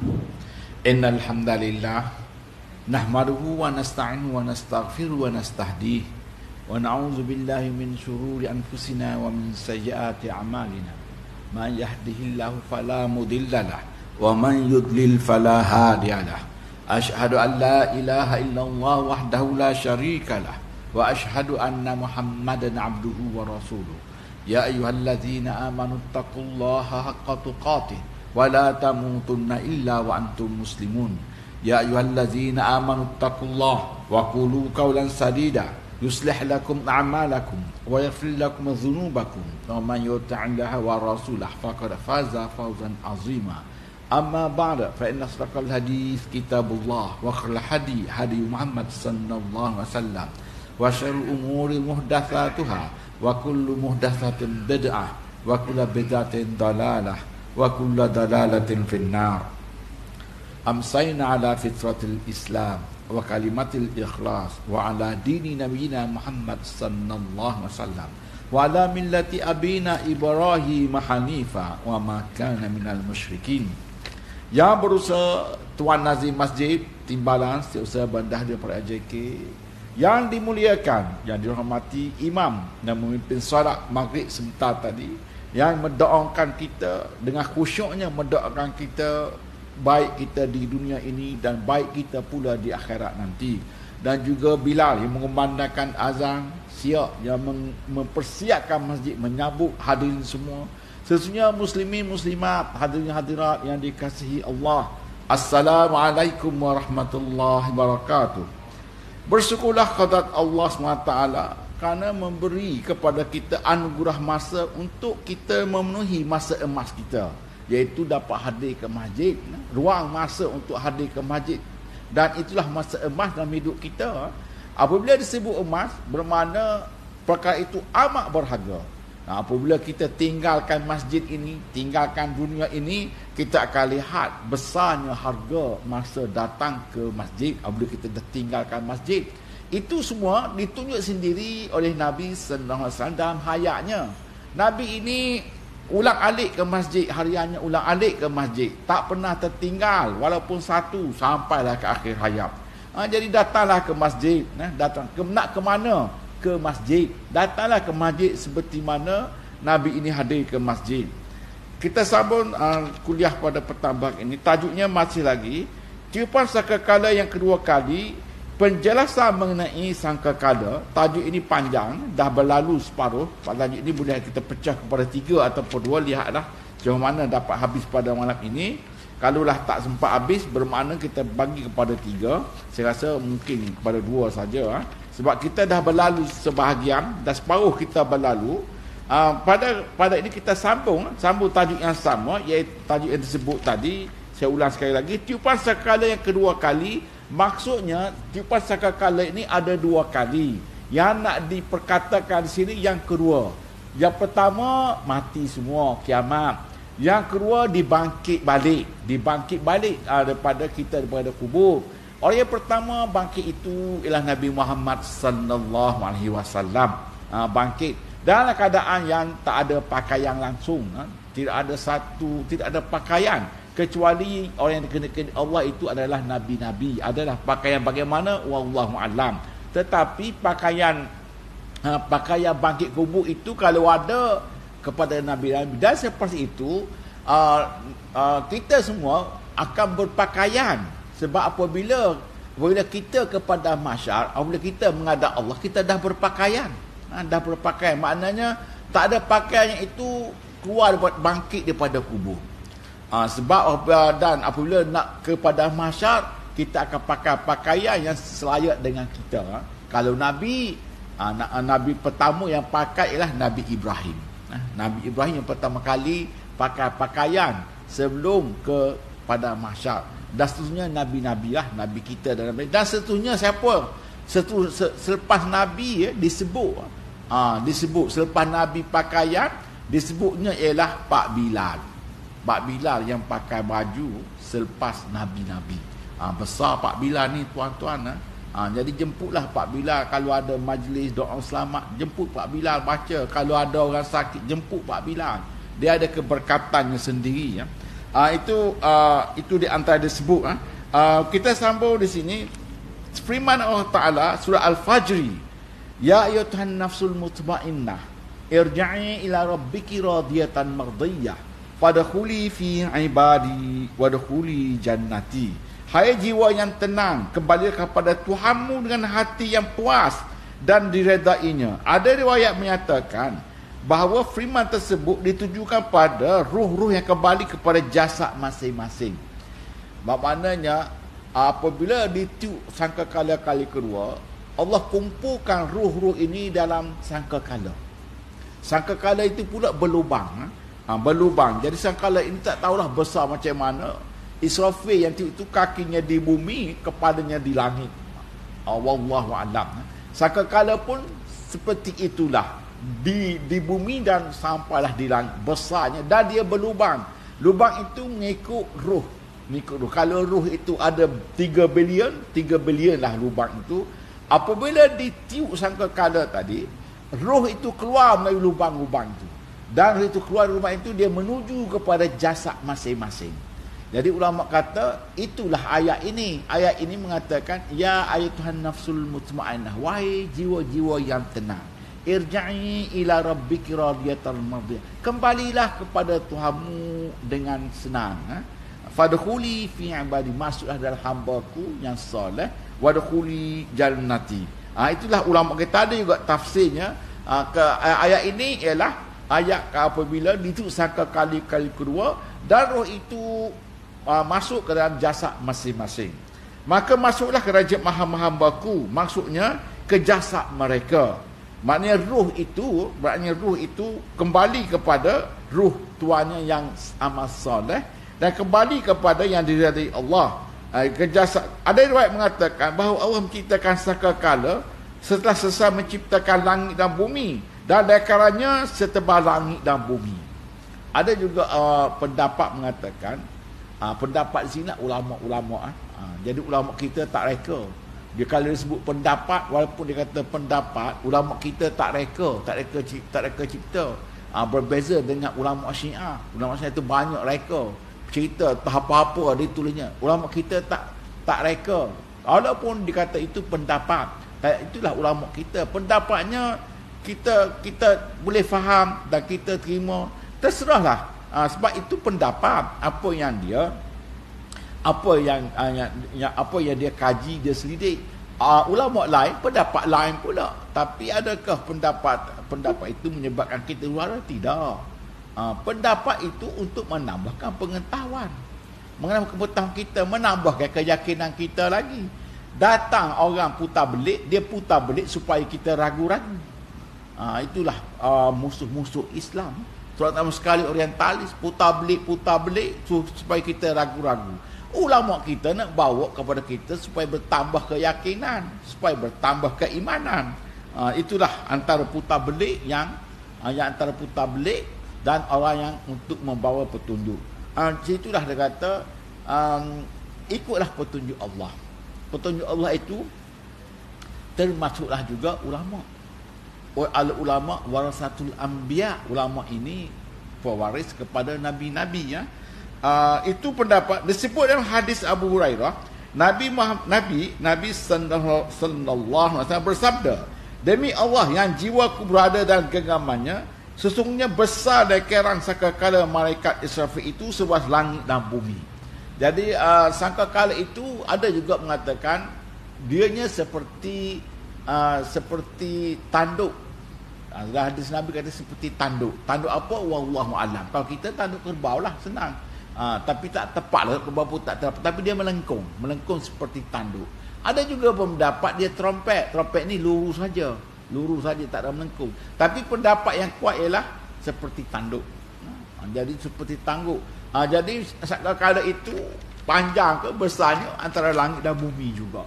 Innal hamdalillah nahmaduhu wa nasta'inu wa nastaghfiruhu wa nastahdihi wa na'udzu billahi min shururi anfusina wa min sayyiati a'malina. Man yahdihillahu fala mudhillalah wa man yudlil fala hadiyalah. Asyhadu an la ilaha illallah wahdahu la syarikalah wa asyhadu anna Muhammadan abduhu wa rasuluh. Ya ayyuhalladzina amanu taqullaha haqqa tuqatih wa la tamutunna illa wa antum muslimun. Ya ayyuhalladzina amanu taqullaha wa qulu qawlan sadida yuslih lakum a'malakum wa yaghfir lakum dhunubakum wa man yuti'illaha wa rasulahu faqad faza fawzan 'azima. Amma ba'da fa inna asdaqal hadits kitabullah wa khairal hadi hadi Muhammad sallallahu alaihi wasallam wa syarrul umuri muhdatsatuha wa kullu muhdatsatin bid'ah wa kullu bid'atin dalalah wa kullu dalalatin finnar. Amsayna ala fitratil Islam wa kalimatil ikhlas wa ala dini nabiyina Muhammad sallallahu alaihi wasallam wa ala millati abina Ibrahim hanifa wa ma kana minal musyrikin. Yang berusaha Tuan Nazim Masjid Timbalan, Setiausaha Bandar daripada AJK, yang dimuliakan, yang dihormati Imam yang memimpin solat maghrib sebentar tadi, yang mendoakan kita dengan khusyuknya, mendoakan kita baik kita di dunia ini dan baik kita pula di akhirat nanti. Dan juga Bilal yang mengumandangkan azan, siap yang mempersiapkan masjid, menyambut hadirin semua. Sesungguhnya muslimin muslimat, hadirin hadirat yang dikasihi Allah, Assalamualaikum warahmatullahi wabarakatuh. Bersyukurlah kepada Allah SWT kerana memberi kepada kita anugerah masa untuk kita memenuhi masa emas kita, iaitu dapat hadir ke masjid, ruang masa untuk hadir ke masjid. Dan itulah masa emas dalam hidup kita. Apabila disebut emas, bermakna perkara itu amat berharga. Apabila kita tinggalkan masjid ini, tinggalkan dunia ini, kita akan lihat besarnya harga masa datang ke masjid. Apabila kita dah tinggalkan masjid, itu semua ditunjuk sendiri oleh Nabi sallallahu alaihi wasallam dalam hayatnya. Nabi ini ulang-alik ke masjid, hariannya ulang-alik ke masjid, tak pernah tertinggal walaupun satu sampailah ke akhir hayat. Jadi datanglah ke masjid, datang nak ke mana? Ke masjid. Datanglah ke masjid seperti mana Nabi ini hadir ke masjid. Kita sambung kuliah pada petang ini. Tajuknya masih lagi tiupan sangkakala yang kedua kali, penjelasan mengenai sangkakala. Tajuk ini panjang, dah berlalu separuh. Tajuk ini boleh kita pecah kepada 3 ataupun 2. Lihatlah macam mana dapat habis pada malam ini. Kalaulah tak sempat habis, bermakna kita bagi kepada 3. Saya rasa mungkin kepada 2 saja. Sebab kita dah berlalu sebahagian, dah separuh kita berlalu. Pada ini kita sambung tajuk yang sama, iaitu tajuk yang disebut tadi. Saya ulang sekali lagi, tiupan sangkakala yang kedua kali. Maksudnya tiupan sangkakala ini ada 2 kali. Yang nak diperkatakan di sini yang kedua. Yang pertama mati semua, kiamat. Yang kedua dibangkit balik daripada kubur. Orang yang pertama bangkit itu ialah Nabi Muhammad sallallahu alaihi wasallam. Bangkit dalam keadaan yang tak ada pakaian langsung, tidak ada pakaian, kecuali orang yang dikenakan Allah itu adalah nabi-nabi. Adalah pakaian bagaimana wallahu alam. Tetapi pakaian bangkit kubur itu kalau ada kepada nabi-nabi, dan selepas itu kita semua akan berpakaian. Sebab apabila kita kepada mahsyar, apabila kita menghadap Allah, kita dah berpakaian. Dah berpakaian, maknanya tak ada pakaian yang itu keluar bangkit daripada kubur. Sebab dan apabila nak kepada mahsyar, kita akan pakai pakaian yang selayak dengan kita. Kalau Nabi pertama yang pakai ialah Nabi Ibrahim. Nabi Ibrahim yang pertama kali pakai pakaian sebelum kepada mahsyar. Dan seterusnya nabi-nabi lah, nabi kita dan nabi. Dan seterusnya siapa? Selepas nabi disebut selepas nabi pakaian, disebutnya ialah Pak Bilal. Pak Bilal yang pakai baju selepas nabi-nabi. Besar Pak Bilal ni tuan-tuan. Jadi jemputlah Pak Bilal. Kalau ada majlis doa selamat, jemput Pak Bilal baca. Kalau ada orang sakit, jemput Pak Bilal. Dia ada keberkatannya sendiri. Itu di antara disebut. Kita sambung di sini firman Allah Taala surah Al-Fajr, ya ayyuhan nafsul mutmainnah irji'i ila rabbiki radiyatan mardiyah fadkhuli fi ibadi wadkhuli jannati. Hai jiwa yang tenang, kembali kepada Tuhanmu dengan hati yang puas dan diredainya. Ada riwayat menyatakan bahawa firman tersebut ditujukan pada ruh-ruh yang kembali kepada jasad masing-masing. Maknanya apabila ditiup sangkakala kali kedua, Allah kumpulkan ruh-ruh ini dalam sangkakala. Sangkakala itu pula berlubang. Berlubang. Jadi sangkakala ini tak tahulah besar macam mana. Israfil yang tiup itu kakinya di bumi, kepalanya di langit. Wallahu a'lam. Sangkakala pun seperti itulah. Di bumi dan sampailah di langit besarnya, dan dia berlubang. Lubang itu mengikut ruh. Kalau ruh itu ada 3 bilion lah lubang itu. Apabila ditiup sangkakala tadi, roh itu keluar melalui lubang-lubang itu, dan roh itu keluar dari lubang itu, dia menuju kepada jasad masing-masing. Jadi ulama kata itulah ayat ini. Ayat ini mengatakan, ya ayyuhan nafsul mutmainnah, wahai jiwa-jiwa yang tenang, irji'i ila rabbiki radiyatan mardiyah, kembalilah kepada Tuhanmu dengan senang. Fadkhuli fi ibadi, masuklah dalam hamba-Ku yang soleh, wadkhuli jannati. Itulah ulama kita ada juga tafsirnya. Ayat ini ialah ayat apabila ditiup sangkakala kali kedua dan roh itu masuk ke dalam jasad masing-masing, maka masuklah kerajaan hamba-Ku, maksudnya ke jasad mereka. Maknanya ruh itu kembali kepada ruh tuannya yang amat soleh dan kembali kepada yang diridai Allah. Ke jasad. Ada riwayat mengatakan bahawa Allah menciptakan sangkakala setelah selesai menciptakan langit dan bumi, dan dekaranya setebal langit dan bumi. Ada juga pendapat mengatakan, pendapat sini ulama-ulama. Jadi ulama kita tak reka. Dia kalau disebut pendapat, walaupun dia kata pendapat, ulama kita tak reka cipta. Berbeza dengan ulama Syiah. Ulama Syiah itu banyak reka cerita, apa-apa dia tulisnya. Ulama kita tak reka. Walaupun dikata itu pendapat, itulah ulama kita. Pendapatnya kita boleh faham dan kita terima, terserahlah. Sebab itu pendapat, apa yang dia kaji, dia selidik. Ulama lain pendapat lain pula. Tapi adakah pendapat itu menyebabkan kita luar? Tidak. Pendapat itu untuk menambahkan pengetahuan, kita, menambahkan keyakinan kita lagi. Datang orang putar belik, dia putar belik supaya kita ragu-ragu. Itulah musuh-musuh Islam, terutama sekali orientalis, putar belik supaya kita ragu-ragu. Ulama kita nak bawa kepada kita supaya bertambah keyakinan, supaya bertambah keimanan. Itulah antara putar belik yang antara putar belik dan orang yang untuk membawa petunjuk. Situlah dia kata, ikutlah petunjuk Allah. Petunjuk Allah itu termasuklah juga ulama. Al-ulama warasatul anbiya. Ulama ini pewaris kepada nabi-nabi, ya. Itu pendapat disebut dalam hadis Abu Hurairah. Nabi sallallahu alaihi wasallam bersabda, demi Allah yang jiwaku berada dalam genggamannya, sesungguhnya besar dekeran sangkakala malaikat Israfil itu seluas langit dan bumi. Jadi sangkakala itu ada juga mengatakan dianya seperti tanduk. Hadis Nabi kata seperti tanduk. Tanduk apa? Wallahu a'lam. Kalau kita tanduk kerbau lah, senang. Tapi tak tepat lah, kerbau pun tak tepat. Tapi dia melengkung seperti tanduk. Ada juga pendapat dia trompet. Trompet ni lurus saja, tak ada melengkung. Tapi pendapat yang kuat ialah seperti tanduk. Jadi seperti tangguk. Jadi sangkakala itu panjang ke besarnya antara langit dan bumi juga.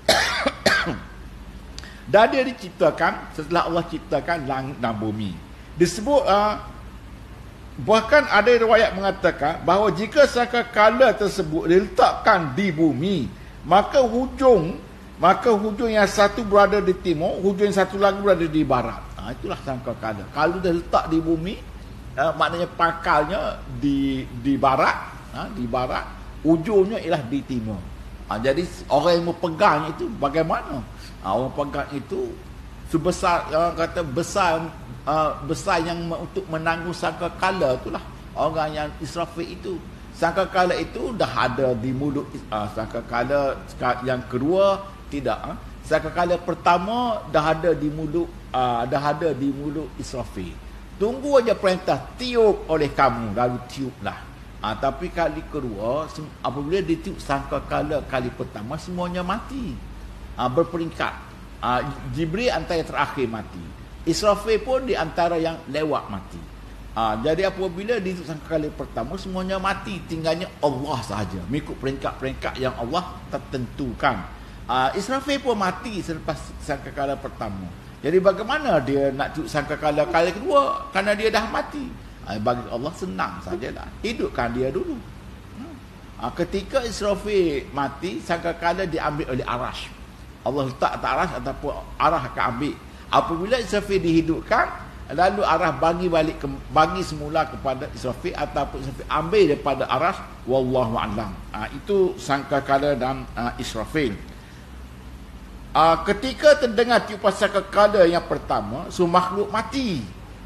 Dan dia diciptakan setelah Allah ciptakan langit dan bumi. Disebut bahkan ada riwayat mengatakan bahawa jika sangkakala tersebut diletakkan di bumi, maka hujung yang satu berada di timur, hujung yang satu lagi berada di barat. Itulah sangkakala. Kalau dia letak di bumi, maknanya pangkalnya di barat, di barat, ujungnya ialah di timur. Jadi orang yang memegang itu bagaimana? Orang pegang itu sebesar, orang kata besar yang untuk menanggung sangkakala itulah orang yang Israfil itu. Sangkakala itu dah ada di mulut, sangkakala yang kedua tidak. Sangkakala pertama dah ada di mulut Israfil. Tunggu aja perintah tiup oleh kamu, lalu tiuplah. Tapi kali kedua, apabila ditiup sangkakala kali pertama, semuanya mati. Berperingkat. Jibril antara yang terakhir mati. Israfil pun di antara yang lewat mati. Jadi apabila ditiup sangkakala pertama, semuanya mati. Tinggalnya Allah sahaja. Mengikut peringkat-peringkat yang Allah tertentukan. Israfil pun mati selepas sangkakala pertama. Jadi bagaimana dia nak tiup sangkakala kali kedua? Kerana dia dah mati. Bagi Allah senang sajalah. Hidupkan dia dulu. Ketika Israfil mati, sangkakala diambil oleh Arash. Allah letak atas Arash ataupun Arash akan ambil. Apabila Israfil dihidupkan, lalu Arash bagi semula kepada Israfil ataupun Israfil ambil daripada Arash. Wallahu a'lam. Itu sangkakala dan Israfil. Ketika terdengar tiupan sangkakala yang pertama, semua makhluk mati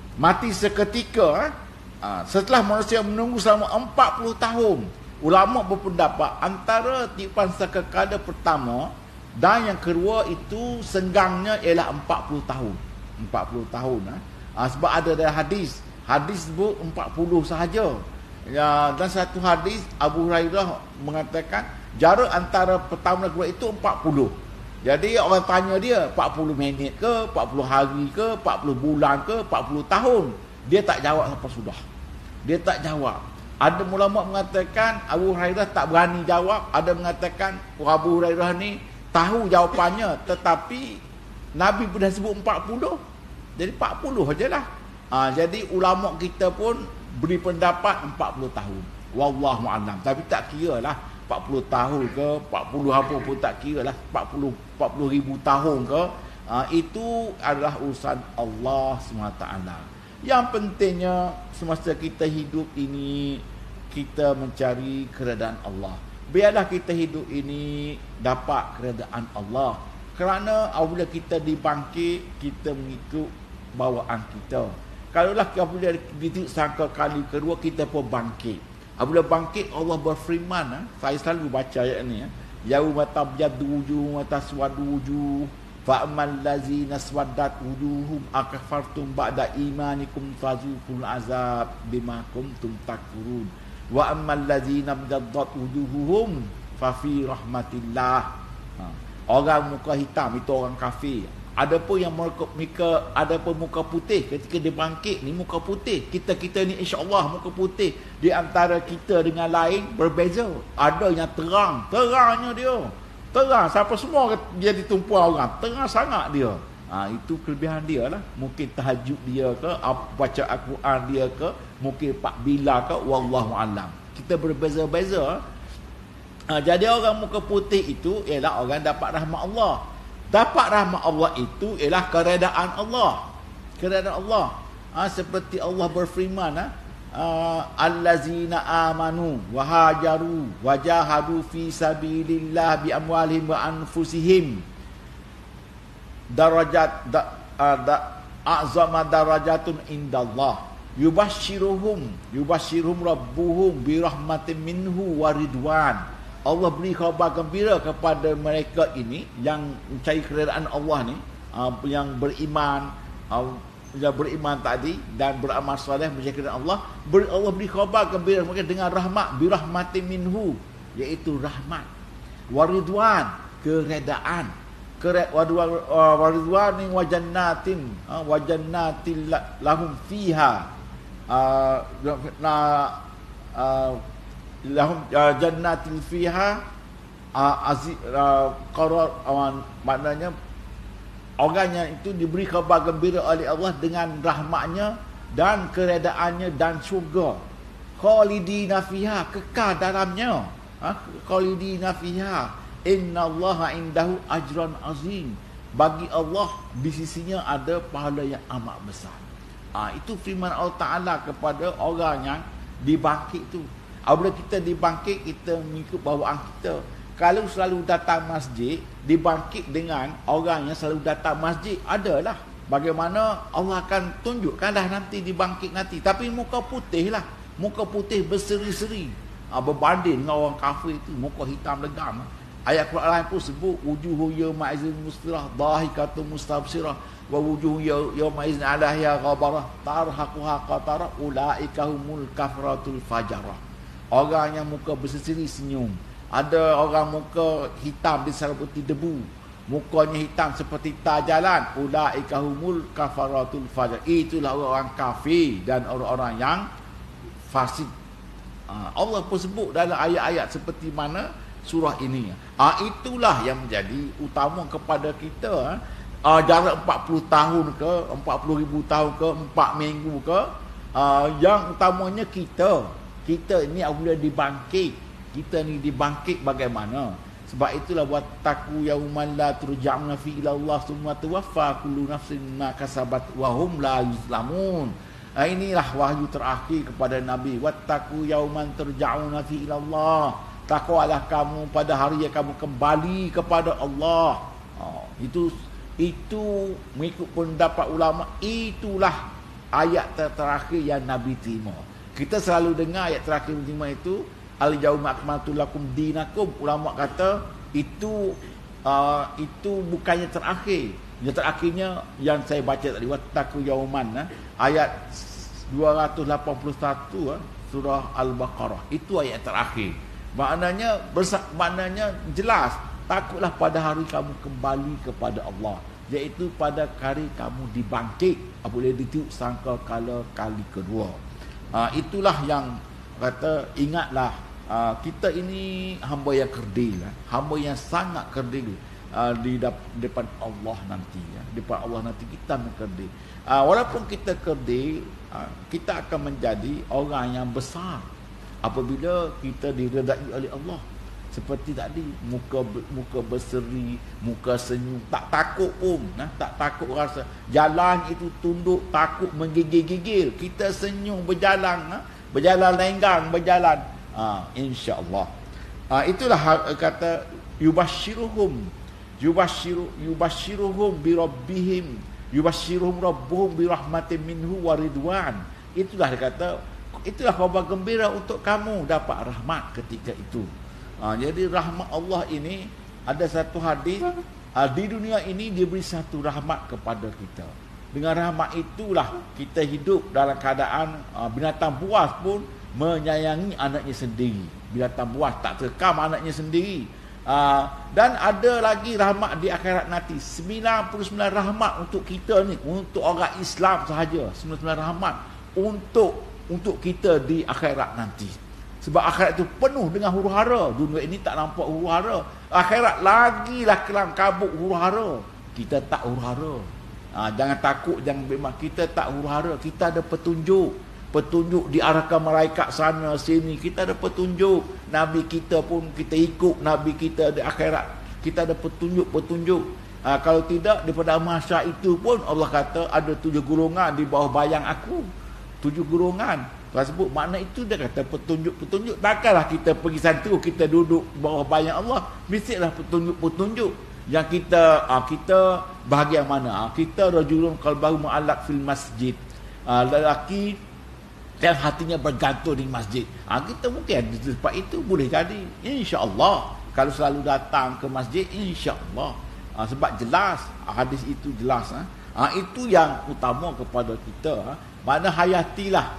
seketika. Setelah manusia menunggu selama 40 tahun, ulama berpendapat antara tiupan sangkakala pertama dan yang kedua itu senggangnya ialah 40 tahun. 40 tahun. Sebab ada dalam hadis sebut 40 sahaja. Dan satu hadis Abu Hurairah mengatakan jarak antara pertama dan kedua itu 40. Jadi orang tanya dia 40 minit ke, 40 hari ke, 40 bulan ke, 40 tahun. Dia tak jawab sampai sudah. Dia tak jawab. Ada ulama mengatakan Abu Hurairah tak berani jawab. Ada mengatakan Abu Hurairah ni tahu jawapannya, tetapi Nabi pun dah sebut 40. Jadi 40 sajalah. Jadi ulama kita pun beri pendapat 40 tahun. Wallahu a'lam. Tapi tak kira lah 40 tahun ke 40 apa pun tak kira lah 40 ribu tahun ke. Itu adalah urusan Allah SWT. Yang pentingnya semasa kita hidup ini, kita mencari keredaan Allah. Biarlah kita hidup ini dapat keredaan Allah. Kerana apabila kita dibangkit, kita mengikut bawaan kita. Kalaulah apabila ditiup sangkakala kedua, kita pun bangkit. Apabila bangkit, Allah berfirman, saya selalu baca ayat ni, yauma tabyaddu wujuh wa taswaddu wujuh fa ammal ladzina swaddat wujuhum akafartum ba'da imanikum fazuqul azab bima kuntum takfurun wa ammal ladzina biyaddat wujuhuhum fa fi rahmatillah. Orang muka hitam itu orang kafir. Adapun yang muka putih, ketika dia bangkit ni muka putih. Kita ni insya-Allah muka putih. Di antara kita dengan lain berbeza. Ada yang terangnya dia. Terang siapa semua dia ditumpuan orang. Terang sangat dia. Itu kelebihan dia lah. Mungkin tahajud dia ke, baca Al-Quran dia ke, mungkin Pak Bila ke, wallahu alam. Kita berbeza-beza. Jadi orang muka putih itu ialah orang dapat rahmat Allah. Dapat rahmat Allah itu ialah keredaan Allah. Keredaan Allah. Seperti Allah berfirman, allazina amanu wa hajaru wa jahadu fi sabilillah bi amwalihim wa anfusihim a'zama darajatun indallah yubashshiruhum rabbuhum bi rahmatin minhu wa ridwan. Allah beri khabar gembira kepada mereka ini yang mencari keredaan Allah ni, yang beriman, tadi dan beramal soleh mencari keredaan Allah. Allah beri khabar gembira mereka dengan rahmat, bi rahmatin minhu, iaitu rahmat, waridwan, keredaan, waridwan wa jannatin lahum fiha lahum jannatin fiha qarar, maknanya orangnya itu diberi khabar gembira oleh Allah dengan rahmatnya dan keredaannya dan syurga. Khalidina fiha, kekal dalamnya. Khalidina fiha, innallaha indahu ajran azim. Bagi Allah di sisinya ada pahala yang amat besar. Itu firman Allah Ta'ala kepada orang yang dibangkit itu. Apabila kita dibangkit, kita mengikut bawaan kita. Kalau selalu datang masjid, dibangkit dengan orang yang selalu datang masjid, adalah bagaimana Allah akan tunjukkanlah nanti dibangkit nanti. Tapi muka putih lah, muka putih berseri-seri, berbanding dengan orang kafir itu muka hitam legam. Ayat Quran lain pun sebut wujuhu yawma idzin mustirah dhahikatun mustabsirah wa wujuhu yawma idzin 'alaiha ghabarah tarhaquha qatarah ulaika humul kafaratul fajarah. Orang yang muka berseri senyum. Ada orang muka hitam diselimuti debu, mukanya hitam seperti tar jalan. Ulaika humul kafaratul fajar. Itulah orang kafir dan orang-orang yang fasik. Allah pun sebut dalam ayat-ayat seperti mana surah ini. Itulah yang menjadi utama kepada kita. Jarak 40 tahun ke, 40,000 tahun ke, 4 minggu ke, yang utamanya kita ni apabila dibangkit, kita ni dibangkit bagaimana? Sebab itulah wattaqu yauman la turja'una fi ila Allah summa tuwaffa kullu nafsin ma kasabat wa hum la yuzlamun. Inilah wahyu terakhir kepada Nabi. Wattaqu yauman turja'una fi ila Allah. Takwalah kamu pada hari yang kamu kembali kepada Allah. Itu mengikut pendapat ulama, itulah ayat terakhir yang Nabi terima. Kita selalu dengar ayat terakhir yang terima itu, al-yauma akmaltu lakum dinakum. Ulama kata itu bukannya terakhir. Yang terakhirnya yang saya baca tadi, wattaqu yauman, ayat 281 surah Al-Baqarah. Itu ayat terakhir. Maknanya jelas, takutlah pada hari kamu kembali kepada Allah, iaitu pada hari kamu dibangkit apabila ditiup sangka kala kali kedua. Itulah yang kata, ingatlah, kita ini hamba yang kerdil, hamba yang sangat kerdil di depan Allah nanti. Di depan Allah nanti kita kerdil. Walaupun kita kerdil, kita akan menjadi orang yang besar apabila kita diredai oleh Allah. Seperti tadi, muka berseri, muka senyum, tak takut pun, tak takut rasa. Jalan itu tunduk, takut menggigil-gigil. Kita senyum berjalan, berjalan lenggang, berjalan. InsyaAllah. Itulah kata yubashiruhum birabbihim, yubashiruhum rabbuhum birahmatin minhu waridwan. Itulah dia kata, itulah khabar gembira untuk kamu dapat rahmat ketika itu. Jadi rahmat Allah ini, ada satu hadis, di dunia ini dia beri satu rahmat kepada kita. Dengan rahmat itulah kita hidup dalam keadaan binatang buas pun menyayangi anaknya sendiri. Binatang buas tak terkam anaknya sendiri. Dan ada lagi rahmat di akhirat nanti, 99 rahmat untuk kita ni, untuk orang Islam sahaja. 99 rahmat untuk kita di akhirat nanti. Sebab akhirat itu penuh dengan huru-hara. Dunia ini tak nampak huru-hara. Akhirat lagilah kelam kabut huru-hara. Kita tak huru-hara. Jangan takut, jangan bimbang. Kita tak huru-hara. Kita ada petunjuk. Petunjuk diarahkan malaikat sana sini. Kita ada petunjuk. Nabi kita pun kita ikut Nabi kita di akhirat. Kita ada petunjuk-petunjuk. Kalau tidak, daripada mahsyar itu pun Allah kata ada 7 golongan di bawah bayang aku. 7 golongan. Tuan sebut makna itu, dia kata petunjuk-petunjuk. Takkanlah kita pergi satu, kita duduk bawah bayang Allah. Mestilah petunjuk-petunjuk yang kita bahagian mana? Kita rajulun qalbahu mu'allaq fil masjid. Lelaki yang hatinya bergantung di masjid. Kita mungkin di tempat itu boleh jadi. InsyaAllah. Kalau selalu datang ke masjid, InsyaAllah. Sebab jelas, hadis itu jelas. Itu yang utama kepada kita. Mana hayatilah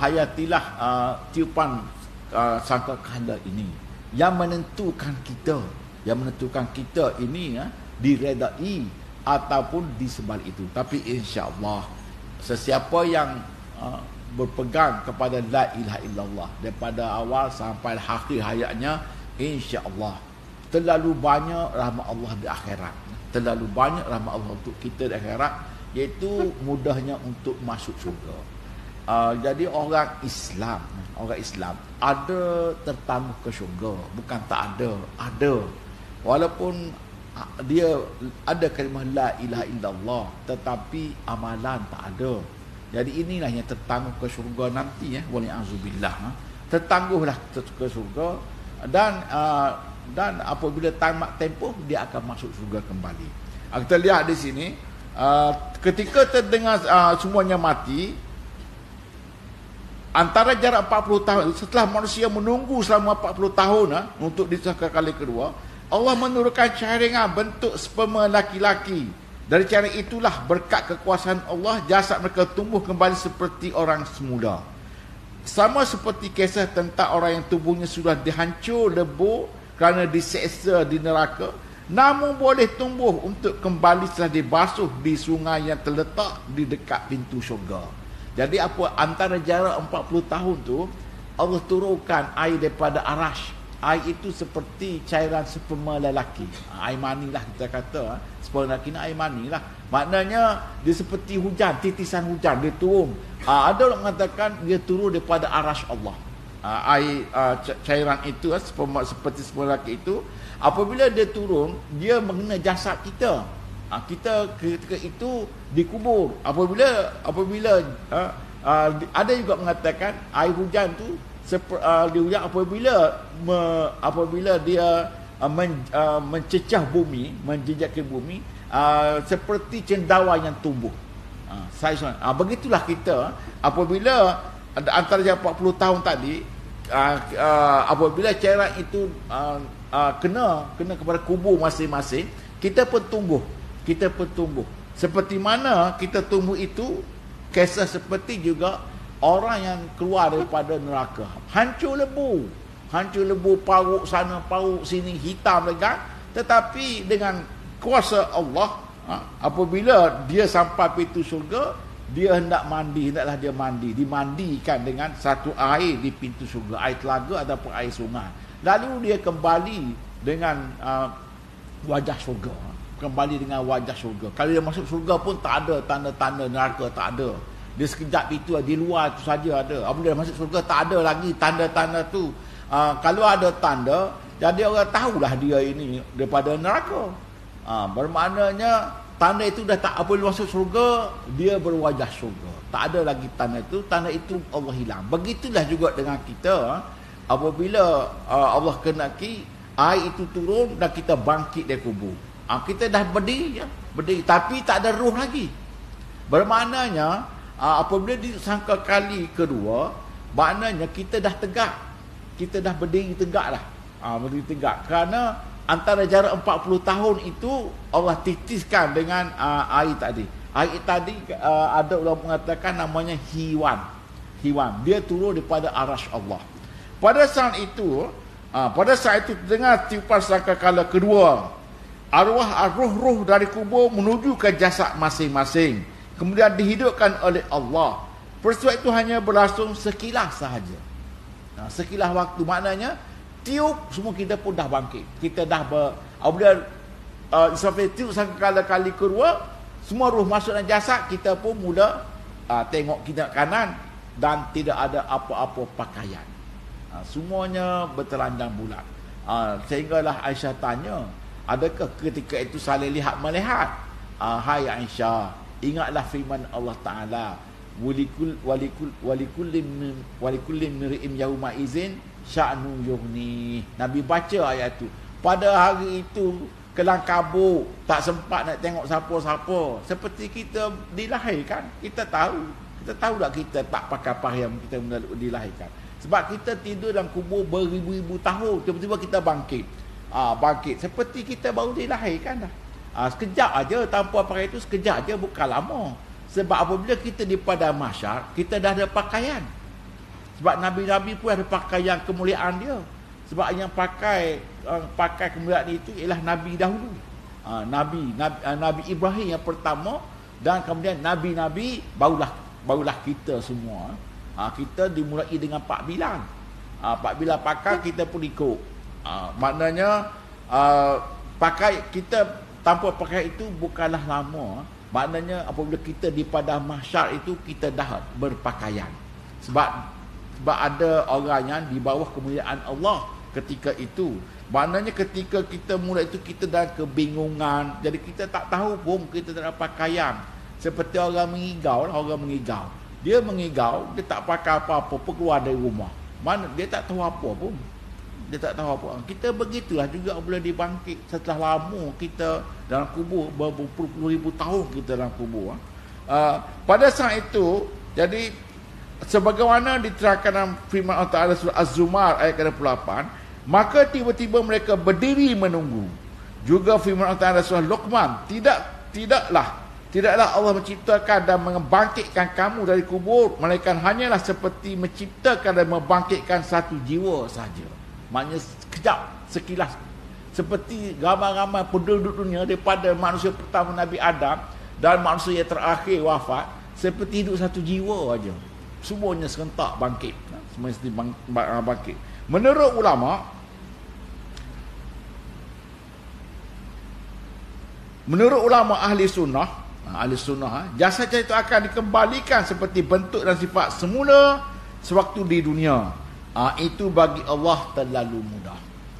tiupan sangkakala ini yang menentukan kita ini diredai ataupun disebalik itu. Tapi insya-Allah sesiapa yang berpegang kepada la ilaha illallah daripada awal sampai akhir hayatnya, insya-Allah terlalu banyak rahmat Allah di akhirat. Terlalu banyak rahmat Allah untuk kita di akhirat, iaitu mudahnya untuk masuk syurga. Jadi orang Islam ada tertamu ke syurga, bukan tak ada. Walaupun dia ada kalimah la ilaha illallah, tetapi amalan tak ada. Jadi inilah yang tertamu ke syurga nanti, wali'azubillah. tertangguhlah ke surga, dan apabila tamat tempoh dia akan masuk surga kembali. Kita lihat di sini, ketika terdengar semuanya mati, antara jarak 40 tahun, setelah manusia menunggu selama 40 tahun untuk disahkan kali kedua, Allah menurunkan cahaya bentuk sperma laki-laki. Dari cara itulah berkat kekuasaan Allah, jasad mereka tumbuh kembali seperti orang semula. Sama seperti kisah tentang orang yang tubuhnya sudah dihancur lebur kerana diseksa di neraka, namun boleh tumbuh untuk kembali setelah dibasuh di sungai yang terletak di dekat pintu syurga. Jadi apa antara jarak 40 tahun tu, Allah turunkan air daripada arash. Air itu seperti cairan sperma lelaki. Air mani lah kita kata. Sperma lelaki ni air mani lah. Maknanya dia seperti hujan, titisan hujan dia turun. Ada orang mengatakan dia turun daripada arash Allah. Air cairan itu sperma, seperti sperma lelaki itu, apabila dia turun, dia mengenai jasad kita. Kita ketika itu dikubur. Apabila ada juga mengatakan air hujan tu dia apabila dia mencecah bumi, menjejakkan bumi, seperti cendawan yang tumbuh. Begitulah kita apabila antara 40 tahun tadi, apabila cairan itu kena kepada kubur masing-masing, kita pun tumbuh. Seperti mana kita tumbuh itu, kisah seperti juga orang yang keluar daripada neraka, hancur lebu, pauk sana pauk sini, hitam legang, tetapi dengan kuasa Allah, apabila dia sampai pintu syurga, dia hendaklah dia mandi, dimandikan dengan satu air di pintu syurga, air telaga ataupun air sungai, lalu dia kembali dengan wajah syurga. Kalau dia masuk syurga pun tak ada tanda-tanda neraka, tak ada. Dia sekejap itu di luar itu saja ada. Apabila dia masuk syurga tak ada lagi tanda-tanda tu. Kalau ada tanda, jadi orang tahulah dia ini daripada neraka. Bermaknanya tanda itu dah tak, apabila masuk syurga dia berwajah syurga. Tak ada lagi tanda itu Allah hilang. Begitulah juga dengan kita, apabila Allah kenaki air itu turun dan kita bangkit dari kubur. Kita dah berdiri, tapi tak ada roh lagi. Bermaknanya apabila disangka kali kedua, maknanya kita dah tegak, kita dah berdiri tegak dah. Berdiri tegak kerana antara jarak 40 tahun itu Allah titiskan dengan air tadi. Air tadi ada orang mengatakan namanya hiwan. Dia turun daripada arash Allah. Pada saat itu dengar tiupan sangkakala kedua, roh-roh dari kubur menuju ke jasad masing-masing, kemudian dihidupkan oleh Allah. Peristiwa itu hanya berlangsung sekilas sahaja. Sekilas waktu, maknanya tiup, semua kita pun dah bangkit. Kita dah apabila sampai tiup sangkakala kali kedua, semua roh masuk dalam jasad, kita pun mula tengok kita kanan dan tidak ada apa-apa pakaian. Semuanya bertelanjang bulat. Sehinggalah Aisyah tanya, adakah ketika itu saling lihat melihat? Hai Aisyah, ingatlah firman Allah Ta'ala, walikullim miri'im yawma izin sya'nu yughni. Nabi baca ayat itu. Pada hari itu kelang kabut, tak sempat nak tengok siapa-siapa. Seperti kita dilahirkan, kita tahu tak kita tak pakai pakaian kita dilahirkan. Sebab kita tidur dalam kubur beribu-ribu tahun, tiba-tiba kita bangkit. Bangkit seperti kita baru dilahirkan dah. Sekejap aja, tanpa pakai itu sekejap aja, bukan lama. Sebab apabila kita di padang mahsyar, kita dah ada pakaian. Sebab nabi-nabi pun ada pakaian kemuliaan dia. Sebab yang pakai kemuliaan itu ialah nabi dahulu. Nabi Ibrahim yang pertama, dan kemudian nabi-nabi barulah kita semua. Kita dimulai dengan Pak Bilal. Pak Bilal pakai, kita pun ikut. Maknanya kita tanpa pakai itu bukanlah lama. Maknanya apabila kita di padang mahsyar itu, kita dah berpakaian. Sebab ada orang yang di bawah kemuliaan Allah ketika itu. Maknanya ketika kita mula itu, kita dah kebingungan. Jadi kita tak tahu pun kita tak ada pakaian. Seperti orang mengigau. Dia mengigau, dia tak pakai apa-apa pun keluar dari rumah. Mana dia tak tahu apa pun. Dia tak tahu apa. Kita begitulah juga bila dibangkit setelah lama kita dalam kubur, berpuluh ribu tahun kita dalam kubur. Pada saat itu, jadi sebagaimana diterangkan dalam firman Allah Ta'ala surah Az-Zumar ayat ke-28, maka tiba-tiba mereka berdiri menunggu. Juga firman Allah Ta'ala surah Luqman, tidaklah Allah menciptakan dan membangkitkan kamu dari kubur, melainkan hanyalah seperti menciptakan dan membangkitkan satu jiwa saja. Maknanya sekejap, sekilas, seperti ramai-ramai penduduk dunia daripada manusia pertama Nabi Adam dan manusia yang terakhir wafat, seperti hidup satu jiwa aja. Semuanya serentak bangkit. Semua bangkit. Menurut ulama ahli sunnah, jasad itu akan dikembalikan seperti bentuk dan sifat semula sewaktu di dunia. Itu bagi Allah terlalu mudah.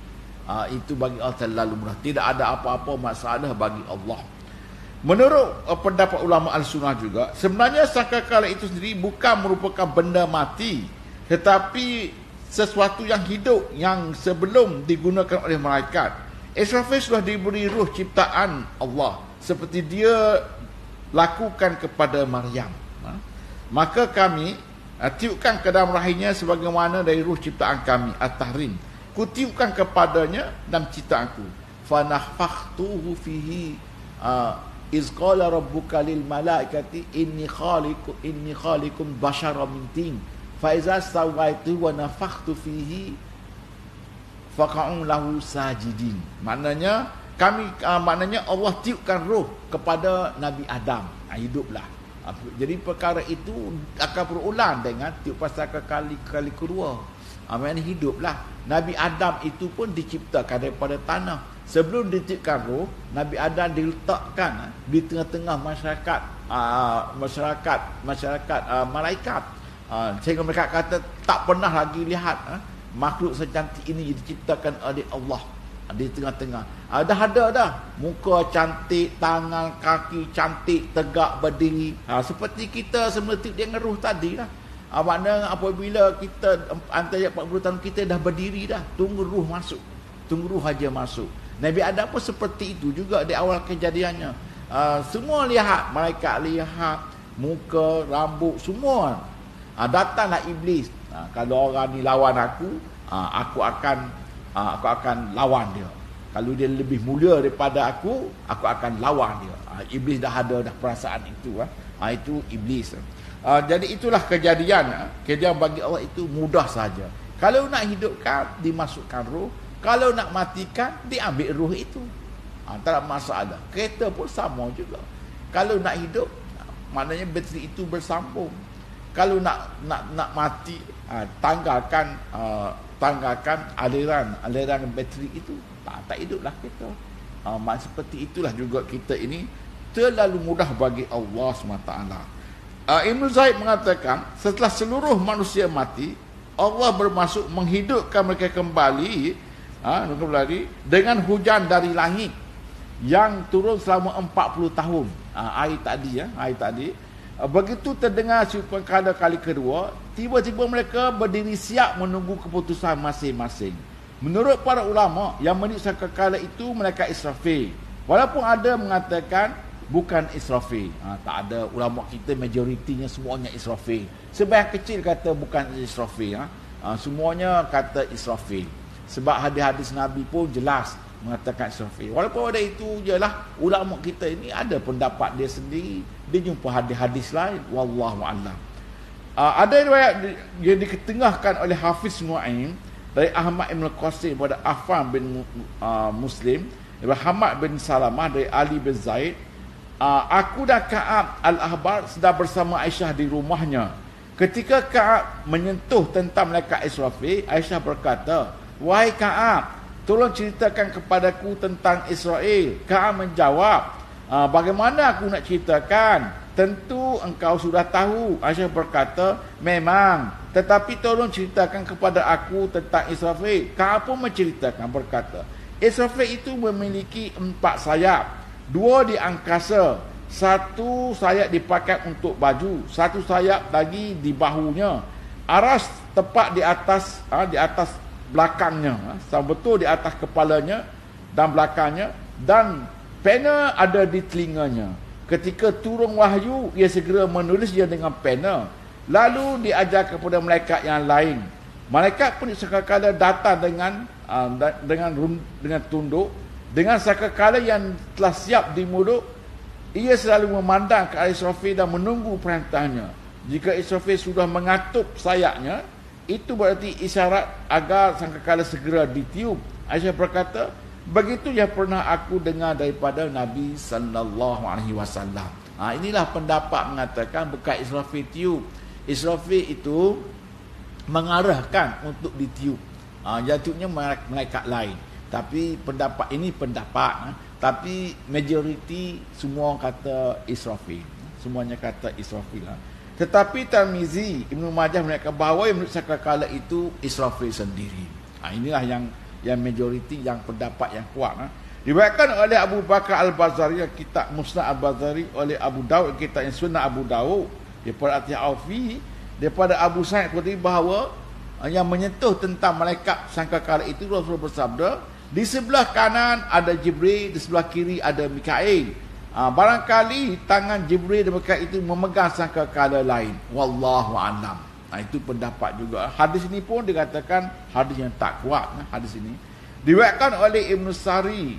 Tidak ada apa-apa masalah bagi Allah. Menurut pendapat ulama al-sunnah juga, sebenarnya sangkakala itu sendiri bukan merupakan benda mati, tetapi sesuatu yang hidup yang sebelum digunakan oleh malaikat. Israfil sudah diberi ruh ciptaan Allah seperti dia lakukan kepada Maryam. Maka kami tiupkan ke dalam rahimnya sebagaimana dari ruh ciptaan kami, At-Tahrim. Ku tiupkan kepadanya dalam ciptaanku. Fanafakhtuhu fihi iz qala rabbuka lil malaikati inni khaliqun basharan min tin fa iza sawaitu wa nafakhtu fihi faqa'u lahu sajidin. Maknanya maknanya Allah tiupkan roh kepada Nabi Adam, hiduplah. Jadi perkara itu akan berulang dengan tiup pasal kali kedua. Maknanya hiduplah. Nabi Adam itu pun diciptakan daripada tanah. Sebelum ditiupkan roh, Nabi Adam diletakkan di tengah-tengah masyarakat malaikat. Sehingga mereka kata tak pernah lagi lihat makhluk secantik ini diciptakan oleh Allah di tengah-tengah. Dah ada muka cantik, tangan kaki cantik, tegak berdiri. Seperti kita semula tiup dengan roh tadi lah. Maknanya apabila kita antara 40 tahun kita dah berdiri dah, tunggu roh masuk. Tunggu roh aja masuk. Nabi Adam pun seperti itu juga di awal kejadiannya. Semua lihat, malaikat lihat muka, rambut, semua. Datanglah iblis. Kalau orang ni lawan aku akan lawan dia. Kalau dia lebih mulia daripada aku akan lawan dia. Iblis dah ada dah perasaan itu. Itu iblis. Jadi itulah kejadian. Kejadian bagi Allah itu mudah saja. Kalau nak hidupkan, dimasukkan roh. Kalau nak matikan, diambil roh itu. Tak ada masalah. Kereta pun sama juga. Kalau nak hidup, maknanya bateri itu bersambung. Kalau nak mati, tanggalkan aliran bateri itu. Tak hiduplah kita. Seperti itulah juga kita ini terlalu mudah bagi Allah SWT. Ibn Zaid mengatakan, setelah seluruh manusia mati, Allah bermaksud menghidupkan mereka kembali dengan hujan dari langit yang turun selama 40 tahun. Air tadi. Begitu terdengar perkara kali kedua, tiba-tiba mereka berdiri siap menunggu keputusan masing-masing. Menurut para ulama, yang meniupkan kekala itu mereka Israfil. Walaupun ada mengatakan bukan Israfil. Tak ada. Ulama kita majoritinya semuanya Israfil. Sebahagian kecil kata bukan Israfil. Semuanya kata Israfil. Sebab hadis-hadis Nabi pun jelas mengatakan Israfil. Walaupun ada itu jelah, ulama kita ini ada pendapat dia sendiri. Dia jumpa hadis-hadis lain. Wallahu a'lam. Ada riwayat yang diketengahkan oleh Hafiz Nu'aim dari Ahmad bin Qasim kepada Affan bin Muslim, dari Hamad bin Salamah dari Ali bin Zaid. Aku dan Ka'ab al-Ahbar sedang bersama Aisyah di rumahnya. Ketika Ka'ab menyentuh tentang malaikat Israfil, Aisyah berkata, "Wahai Ka'ab, tolong ceritakan kepadaku tentang Israel." Ka'ab menjawab, "Bagaimana aku nak ceritakan? Tentu engkau sudah tahu." Aisyah berkata, "Memang, tetapi tolong ceritakan kepada aku tentang Israfil." Ka'ab pun menceritakan, berkata, "Israfil itu memiliki 4 sayap. 2 di angkasa, 1 sayap dipakai untuk baju, 1 sayap lagi di bahunya. Aras tepat di atas belakangnya, betul di atas kepalanya dan belakangnya, dan pena ada di telinganya. Ketika turun wahyu, ia segera menulis dia dengan pena, lalu diajar kepada malaikat yang lain. Malaikat pun sekali-kala datang dengan tunduk, dengan sakakala yang telah siap di mulut. Ia selalu memandang ke arah Israfil dan menunggu perintahnya. Jika Israfil sudah mengatup sayapnya, itu berarti isyarat agar sangkakala segera ditiup. Aisyah berkata, begitu yang pernah aku dengar daripada Nabi sallallahu alaihi wasallam. Inilah pendapat mengatakan bukan Israfil tiup. Israfil itu mengarahkan untuk ditiup. Jatuhnya malaikat lain. Tapi pendapat ini pendapat, tapi majoriti semua kata Israfil. Semuanya kata Israfil. Tetapi Tirmizi, Ibnu Majah mereka bahawa yang menurut sakakala itu Israfil sendiri. Inilah yang majoriti, yang pendapat yang kuat. Diriwayatkan oleh Abu Bakar Al-Bazari, kitab Musnad Al-Bazari, oleh Abu Daud, kitab yang Sunnah Abu Daud, daripada At-Ti'afi, daripada Abu Sa'id Khudri bahawa yang menyentuh tentang malaikat sangkakala itu, Rasulullah bersabda, di sebelah kanan ada Jibril, di sebelah kiri ada Mikail. Barangkali tangan Jibril dan Mikail itu memegang sangkakala lain. Wallahu a'lam. Itu pendapat juga. Hadis ini pun dikatakan hadis yang tak kuat. Hadis ini diriwayatkan oleh Ibnu Sari,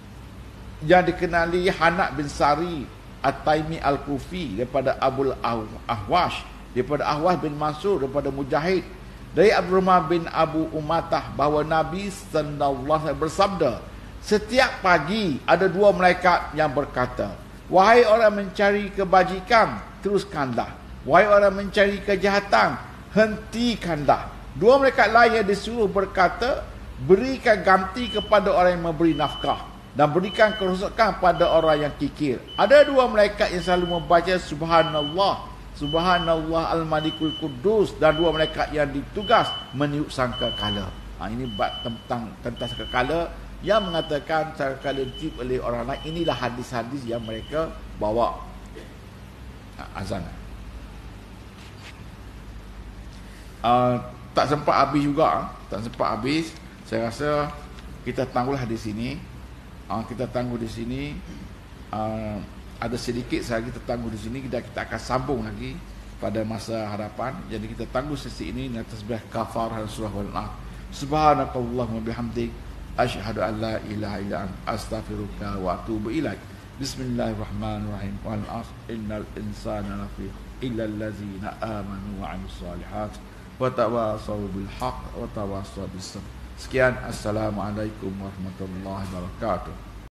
yang dikenali Hanak bin Sari At-Taimi Al-Kufi, daripada Abul Ahwash, daripada Ahwash bin Mansur, daripada Mujahid, dari Abdurrahman bin Abu Umatah, bahawa Nabi sallallahu alaihi wasallam bersabda, setiap pagi ada dua malaikat yang berkata, wahai orang mencari kebajikan, teruskanlah. Wahai orang mencari kejahatan, hentikanlah. Dua malaikat lain yang disuruh berkata, berikan ganti kepada orang yang memberi nafkah, dan berikan kerosakan pada orang yang kikir. Ada dua malaikat yang selalu membaca Subhanallah, Subhanallah Al-Malikul Quddus, dan dua malaikat yang ditugas meniup sangkakala. Ini tentang sangkakala, yang mengatakan sangkakala ditiup oleh orang lain. Inilah hadis-hadis yang mereka bawa. Azan. Tak sempat habis juga. Saya rasa kita tangguhlah di sini. Kita tangguh di sini. Ada sedikit sahaja kita tangguh di sini. Kita akan sambung lagi pada masa hadapan. Jadi kita tangguh sesi ini dengan tasbih kafarah dan surah Al-A'raf. Subhanakallahumma bihamdik, asyhadu an la ilaha illa anta, astaghfiruka wa atubu ilaik. Bismillahirrahmanirrahim. Wal 'asr innal insana lafi illa allazina amanu wa 'amilus solihat wa tawasaw bil haqq wa tawasaw bis sabr. Sekian, assalamualaikum warahmatullahi wabarakatuh.